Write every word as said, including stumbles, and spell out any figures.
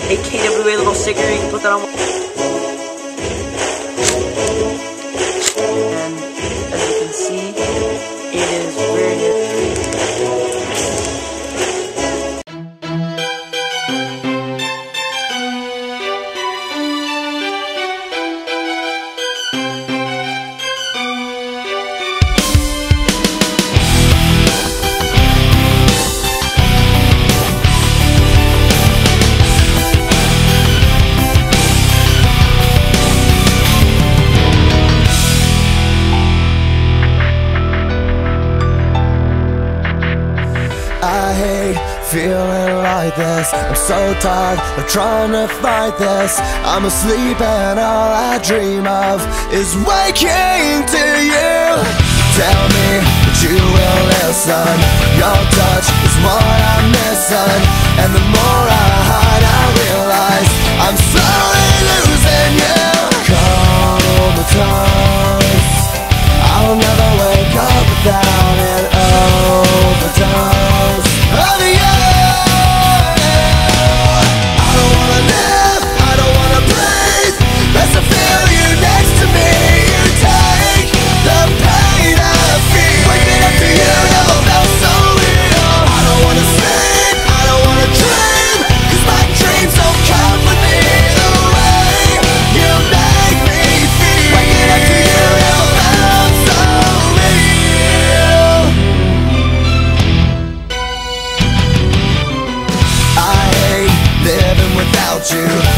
A K W A little sticker. You can put that on. And as you can see, it is very nifty. I hate feeling like this. I'm so tired of trying to fight this. I'm asleep and all I dream of is waking to you. Tell me that you will listen. Your touch is what I'm missing. And the more I hide, I realize I'm slowly losing you. Comatose, I'll never wake up without an overdose of you. I don't wanna live, I don't wanna breathe. Best to feel you next to me. You take the pain I feel. Waking up to you never felt so real. I don't wanna sleep, I don't wanna dream, 'cause my dreams don't come with me. The way you make me feel. Waking up to you never felt so real. I hate living without you.